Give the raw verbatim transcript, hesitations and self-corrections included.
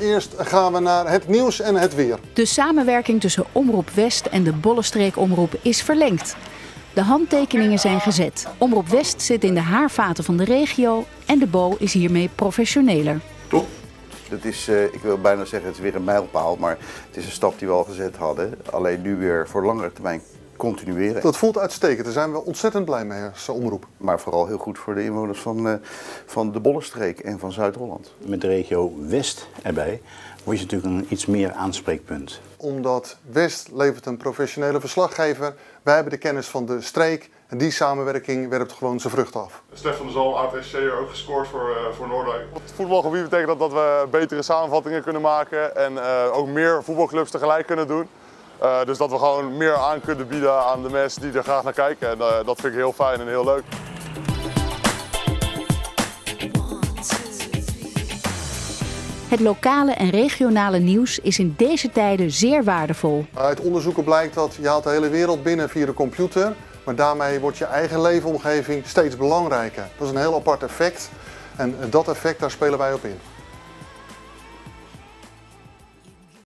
eerst gaan we naar het nieuws en het weer. De samenwerking tussen Omroep West en de Bollenstreek-omroep is verlengd. De handtekeningen zijn gezet. Omroep West zit in de haarvaten van de regio en de B O is hiermee professioneler. Top. Dat is, uh, ik wil bijna zeggen, het is weer een mijlpaal, maar het is een stap die we al gezet hadden. Alleen nu weer voor langere termijn continueren. Dat voelt uitstekend, daar zijn we ontzettend blij mee als omroep. Maar vooral heel goed voor de inwoners van, uh, van de Bollenstreek en van Zuid-Holland. Met de regio West erbij word je natuurlijk een iets meer aanspreekpunt. Omdat West levert een professionele verslaggever, wij hebben de kennis van de streek en die samenwerking werpt gewoon zijn vrucht af. Stefan de Zal, A T S C, ook gescoord voor, uh, voor Noordwijk. Op het voetbalgebied betekent dat dat we betere samenvattingen kunnen maken en uh, ook meer voetbalclubs tegelijk kunnen doen. Uh, dus dat we gewoon meer aan kunnen bieden aan de mensen die er graag naar kijken. En uh, dat vind ik heel fijn en heel leuk. Het lokale en regionale nieuws is in deze tijden zeer waardevol. Uit onderzoeken blijkt dat je haalt de hele wereld binnen via de computer, maar daarmee wordt je eigen leefomgeving steeds belangrijker. Dat is een heel apart effect en dat effect, daar spelen wij op in.